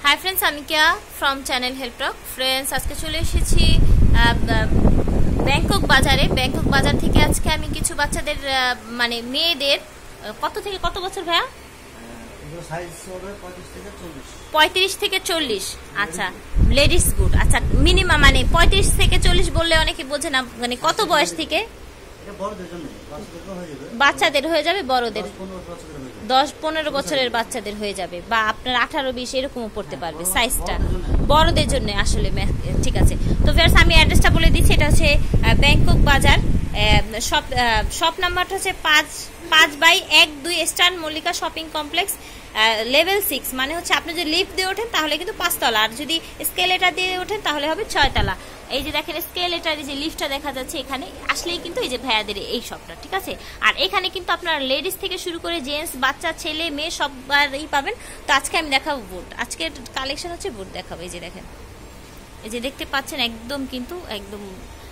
हाय friends আমি Kiya from channel help talk. Friends আজকে চলে এসেছি ব্যাংকক বাজারে। ব্যাংকক বাজার থেকে আজকে আমি কিছু বাচ্চাদের মানে মেয়েদের কত থেকে কত বছর ভাইয়া? সাইজ হবে 35 থেকে 40। আচ্ছা লেডিস গুড। আচ্ছা মিনিমাম মানে 35 থেকে 40 বললে অনেকে বোঝে না, মানে কত বয়স থেকে? এটা বড়দের জন্য, বাচ্চাদের হয়ে যাবে, বড়দের 10-15 বছরের বাচ্চাদের হয়ে যাবে, বা আপনার 18-20 এরকমও পড়তে পারবে। সাইজটা বড়দের জন্য আসলে ঠিক আছে। তো ভিউয়ার্স আমি অ্যাড্রেসটা বলে দিচ্ছি, এটা হচ্ছে ব্যাংকক বাজার। শপ নাম্বারটা হচ্ছে 5/12 star Mallika shopping complex, level 6। মানে হচ্ছে আপনি যদি লিফট দিয়ে ওঠেন তাহলে কিন্তু 5 তলা, আর যদি স্কেলেটার দিয়ে ওঠেন তাহলে হবে 6 তলা। এই যে দেখেন স্কেলেটার যে লিফটটা দেখা যাচ্ছে, এখানে আসলেই কিন্তু এই যে ভাইয়াদের এই শপটা, ঠিক আছে। আর এখানে কিন্তু আপনার লেডিস থেকে শুরু করে জেন্টস, বাচ্চা, ছেলে, মেয়ে সবারই পাবেন। তো আজকে আমি দেখাবো বুট, আজকের কালেকশন হচ্ছে বুট দেখাবো। এই যে দেখেন, এই যে দেখতে পাচ্ছেন একদম কিন্তু একদম,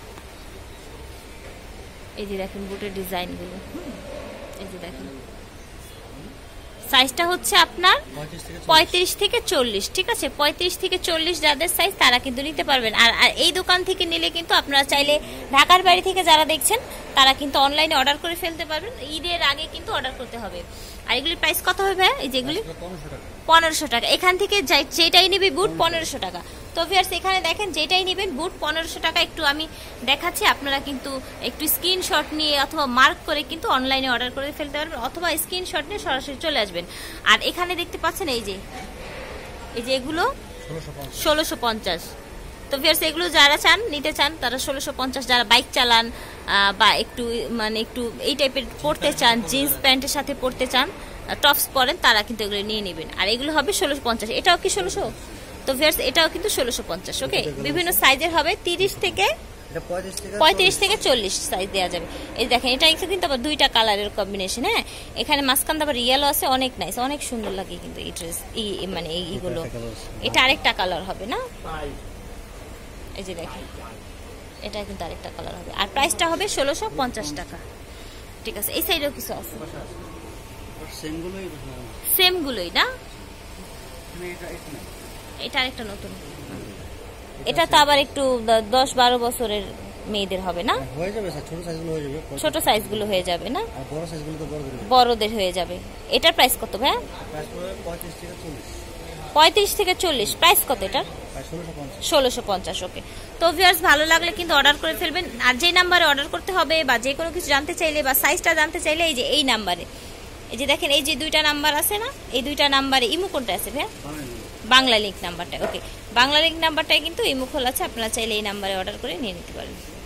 এই যে দেখেন বুটের ডিজাইনগুলো। এই যে দেখেন সাইজটা হচ্ছে আপনার 35 থেকে 40, ঠিক আছে। 35 থেকে 40 যাদের সাইজ তারা কিন্তু নিতে পারবেন। আর এই দোকান থেকে নিলে কিন্তু আপনারা চাইলে ঢাকার বাইরে থেকে যারা দেখছেন তারা কিন্তু অনলাইনে অর্ডার করে ফেলতে পারবেন। ঈদের আগে কিন্তু অর্ডার করতে হবে। আর এগুলির প্রাইস কত হবে? এই যেগুলি 1500 টাকা। এখান থেকে যেটাই নিবি বুট 1500 টাকা। তো ভিউয়ার্স এখানে দেখেন যেটাই নেবেন বুট 1500 টাকা। একটু আমি দেখাচ্ছি, আপনারা কিন্তু একটু স্ক্রিনশট নিয়ে অথবা মার্ক করে কিন্তু অনলাইনে অর্ডার করে ফেলতে পারবেন, অথবা স্ক্রিনশট নিয়ে সরাসরি চলে আসবেন। আর এখানে দেখতে পাচ্ছেন এই যে এগুলো 1650। তো ভিউয়ার্স এগুলো যারা চান নিতে চান তারা 1650, যারা বাইক চালান বা একটু মানে একটু এই টাইপের পড়তে চান, জিন্স প্যান্টের সাথে পড়তে চান, টপস পরেন, তারা কিন্তু এগুলো নিয়ে নেবেন। আর এগুলো হবে 1650। এটাও কি 1600? তো ভিউয়ার্স এটাও কিন্তু 1650। ওকে, বিভিন্ন সাইজের হবে, 35 থেকে 40 সাইজ দেওয়া যাবে। এই দেখেন এটা কিন্তু আবার দুইটা কালারের কম্বিনেশন। হ্যাঁ, এখানে মাঝখান আবার ইয়েলো আছে, অনেক নাইস, অনেক সুন্দর লাগে কিন্তু এই ড্রেস, মানে এইগুলো। এটা আরেকটা কালার হবে না? এই যে দেখেন এটা কিন্তু আরেকটা কালার হবে। আর প্রাইসটা হবে 1650 টাকা, ঠিক আছে। এই সাইডেও কিছু আছে, সেমগুলোই না? এটা আরেকটা নতুন, এটা তো আবার একটু 10-12 বছরের মেয়েদের হবে না? হয়ে যাবে স্যার, ছোট সাইজগুলো হয়ে যাবে, ছোট সাইজগুলো হয়ে যাবে না? আর বড় সাইজগুলো তো বড়দের হয়ে যাবে। এটার প্রাইস কত ভাইয়া? প্রাইস পড়বে 35 থেকে 40। 35 থেকে 40, প্রাইস কত এটার? 1650। ওকে, তো ভিউয়ার্স ভালো লাগলে কিন্তু অর্ডার করে ফেলবেন। আর যে নাম্বারে অর্ডার করতে হবে বা যে কোনো কিছু জানতে চাইলে বা সাইজটা জানতে চাইলে এই যে এই নাম্বারে, এই যে দেখেন এই যে দুইটা নাম্বার আছে না, এই দুইটা নাম্বারে ইমো কোনটা আছে ভাইয়া? বাংলা লিঙ্ক নাম্বারটা। ওকে, বাংলা লিঙ্ক নাম্বারটাই কিন্তু ইমো খোলা আছে, আপনারা চাইলে এই নাম্বারে অর্ডার করে নিয়ে নিতে পারেন।